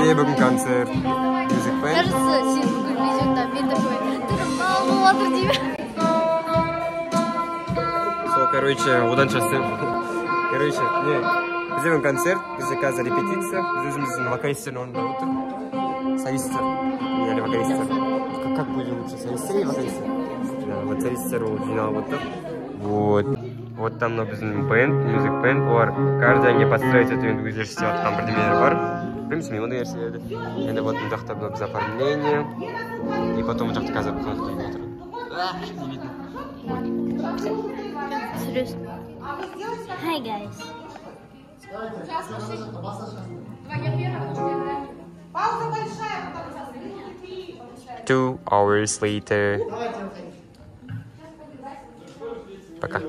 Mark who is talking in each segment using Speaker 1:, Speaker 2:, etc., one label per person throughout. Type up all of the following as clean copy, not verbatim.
Speaker 1: Менде бүгін концерт. Music band.
Speaker 2: Кажется, сен бүгін везет, мен такой, тырмал болады деймін.
Speaker 1: Сол, короче, одан часто. Короче, не, бізде бүгін концерт, бізде қазір репетиция, біз өзіміздің вокалистердің орнында отыр. Солисттер, или вокалисттер. Как будет лучше, солисттер или вокалисттер? Да, вот солисттер ол жиналып отыр. Вот там мына біздің бэнд, music band, олар каждый день подстраивать өтіп өздері істеп жатқан бірдемелер бар. Білмейсің, мен ондай нәрселерді. Енді вот мына жақта біз оформление, и потом мына жақта қазір қонақтар отыр.
Speaker 2: Серьезно. Hi guys.
Speaker 3: Пауза большая, потому что
Speaker 1: 2 hours later. Пока.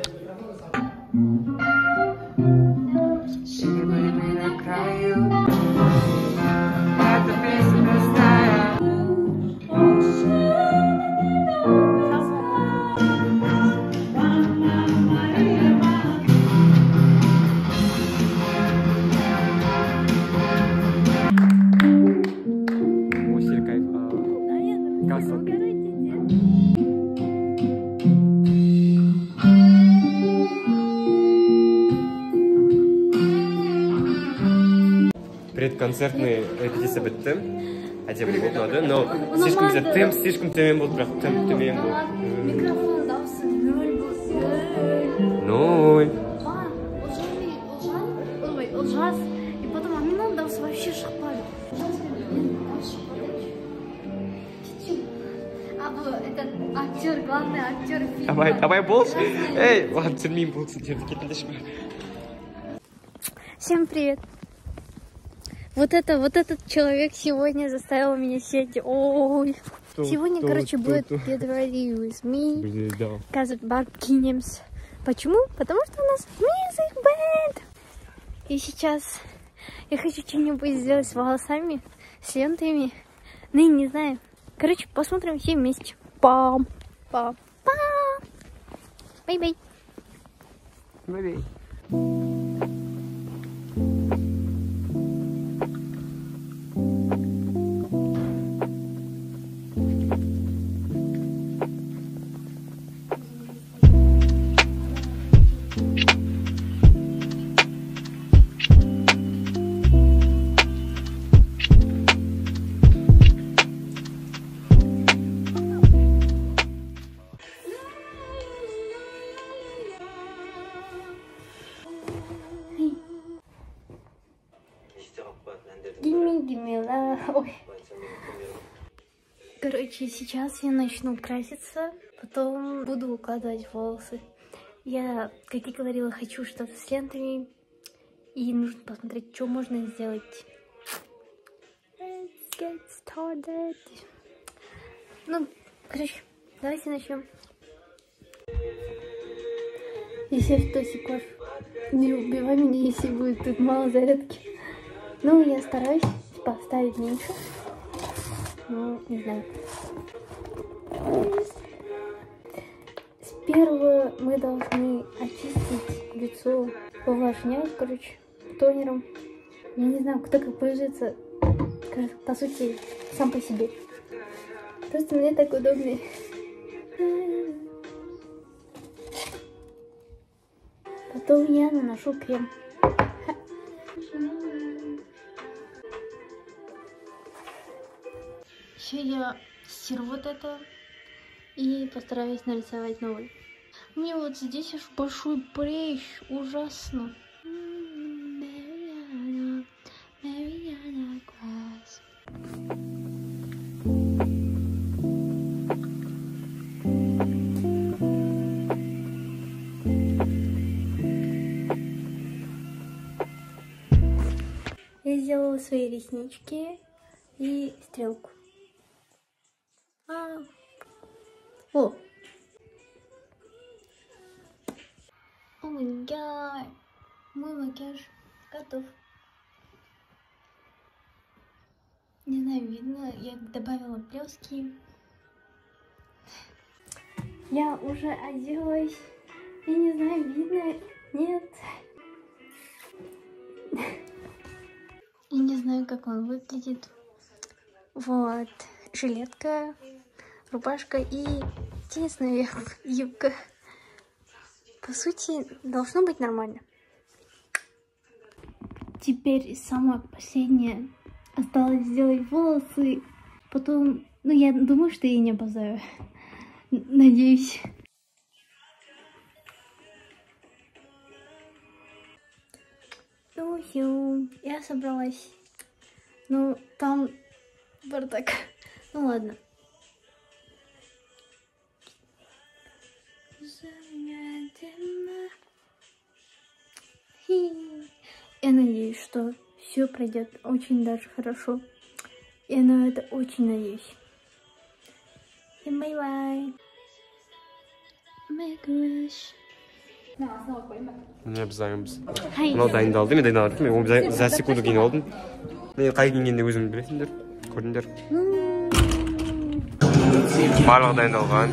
Speaker 1: Предконцертный репетиция бітті. Әдемі болды, ұнады, но слишком төмен болды, бірақ төмен болды.
Speaker 2: Микрофон дауысы 0
Speaker 1: Ноль.
Speaker 2: Ол жаз, и потом Аминан дауысы вообще шықпады. А бұл этот актер, главный актер фильма.
Speaker 1: Давай болшы. Эй, ладно, түсірмеймін болсын, жерді кетіндеші ма.
Speaker 2: Всем привет. Вот этот человек сегодня заставил меня сидеть. Ой. Сегодня, короче, будет Педроли with me. Казет Баркинемс. Почему? Потому что у нас music band. И сейчас я хочу что-нибудь сделать с волосами, с лентами. Ну и не знаю. Короче, посмотрим все вместе. Пам. Пам. Пам. Бай-бай.
Speaker 1: Бай-бай.
Speaker 2: Ой. Короче, сейчас я начну краситься, потом буду укладывать волосы. Я, как и говорила, хочу что-то с лентами, и нужно посмотреть, что можно сделать. Let's get started. Ну, короче, давайте начнем. Если что, Сикор, не убивай меня, если будет тут мало зарядки. Ну, я стараюсь поставить меньше. Ну, не знаю. Сперва мы должны очистить лицо, увлажнять, короче, тонером. Я не знаю, кто как пользуется, по сути, сам по себе. Просто мне так удобнее. Потом я наношу крем. Еще я стиру вот это и постараюсь нарисовать новый. Мне вот здесь аж большой прыщ, ужасно. Я сделала свои реснички и стрелку. О! О май гад! Мой макияж готов. Не знаю, видно, я добавила блески. Я уже оделась. Я не знаю, видно, нет. Я не знаю. знаю, как он выглядит. Вот. Жилетка, рубашка и теннис наверх, юбка. По сути, должно быть нормально. Теперь самое последнее. Осталось сделать волосы. Потом, ну, я думаю, что я не опоздаю. Надеюсь. Ну, все, я собралась. Ну, там бардак. Ну, ладно. Я надеюсь, что все пройдет очень даже хорошо. Я на это очень надеюсь. И bye-bye. Make a wish.
Speaker 1: Ne yapacağız? Bunu dayında değil mi? Dayında aldık mı? Onu za sekundu giyin oldun. Ne kay giyingenде өзің білесіңдер. Көрдіңдер. Барлығы дайында алған.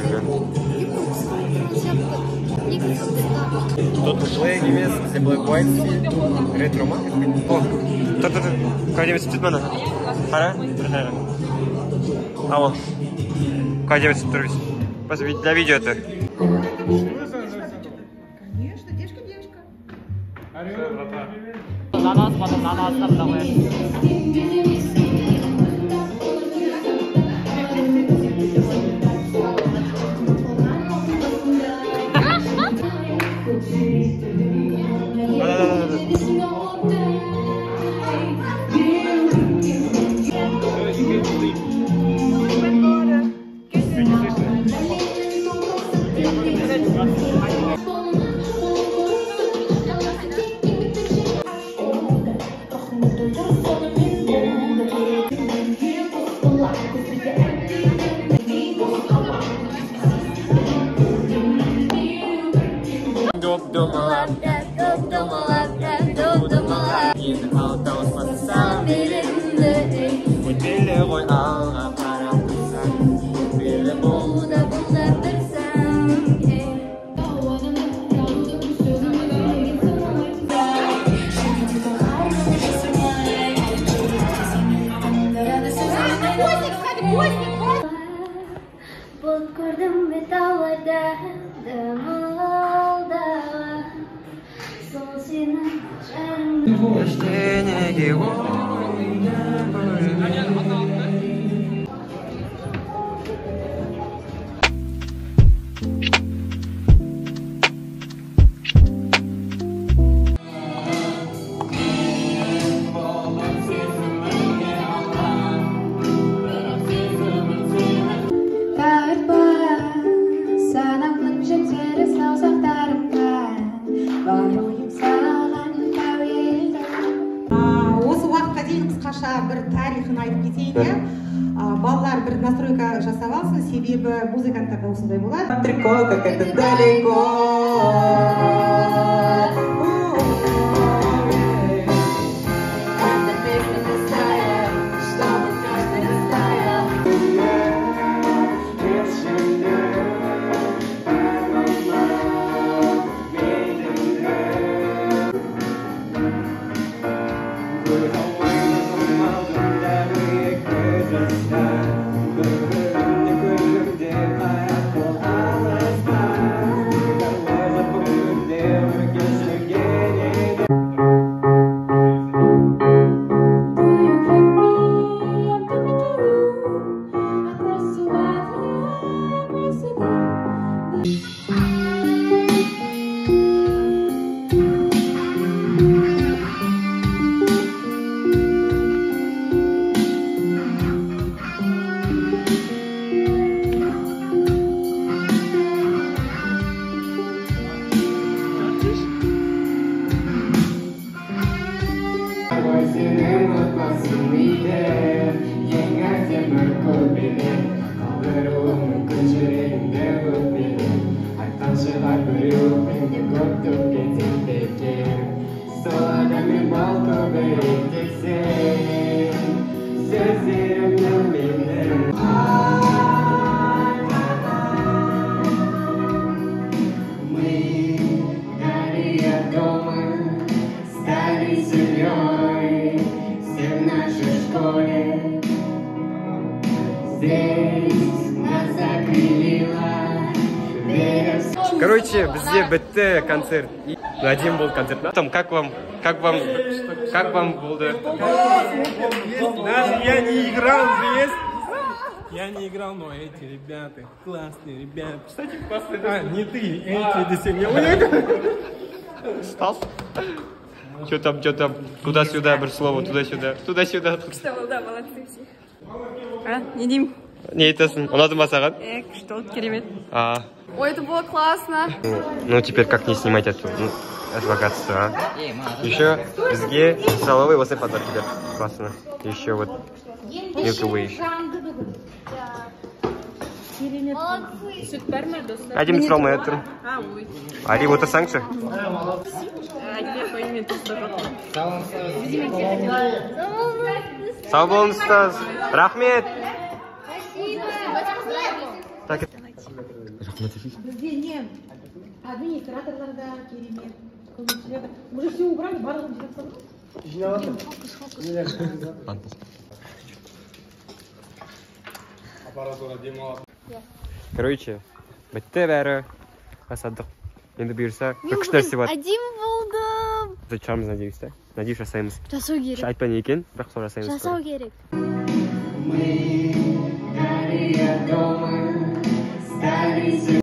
Speaker 1: Тут Black емес, бізде Black White ретро ма? О, тұр. Қай демесі түт мана? Қара? Ало. Қай демесі тұр біз? Для видео-то.
Speaker 3: Конечно, девочка.
Speaker 4: На нас, потом на нас там давай.
Speaker 2: Gördüm ve dağlarda dağılda sol senin
Speaker 1: İşte ne gibi
Speaker 3: бір тарихын айтып кетейін, иә. Балалар бір настройка жасап алсын, себебі музыканттарда осындай болады. Трико, как это далеко.
Speaker 5: Again.
Speaker 1: Короче, бізде бітті концерт. Один был концерт. Там, как вам болды?
Speaker 5: Даже я не играл здесь. Я не играл, но эти ребята классные ребята. Кстати, классные. Не ты, эти до сегодня.
Speaker 1: Стас? Что там? Туда-сюда, бір слово, туда-сюда. Туда-сюда.
Speaker 6: Что, да, молодцы все. А, не Дим.
Speaker 1: Не айтасың? Ұнады ма саған?
Speaker 6: Что, керемет.
Speaker 2: Ой, это было классно.
Speaker 1: Ну, теперь как не снимать это богатство, Еще бізге столовый осы подарки бер. Классно. Еще вот Milky
Speaker 6: Süt verme dostlar.
Speaker 1: Один сұрамай отырмын.
Speaker 6: Ой.
Speaker 1: Ари, отырсаңшы.
Speaker 6: Где пойми, ты что?
Speaker 1: Сау болыңыздар. Рахмет.
Speaker 3: Бізде не администраторларда керемет. Уже все убрали, барлығын жинап
Speaker 1: Короче, бітті бәрі. Асадық. Енді бұйырса, күш нәрсе бар.
Speaker 2: Один болдым.
Speaker 1: Зачамыз, надеюсь, да? Надеюсь, жасаймыз.
Speaker 2: Жасау керек.
Speaker 1: Айтпай не екен, бірақ сол жасаймыз.
Speaker 2: Жасау керек.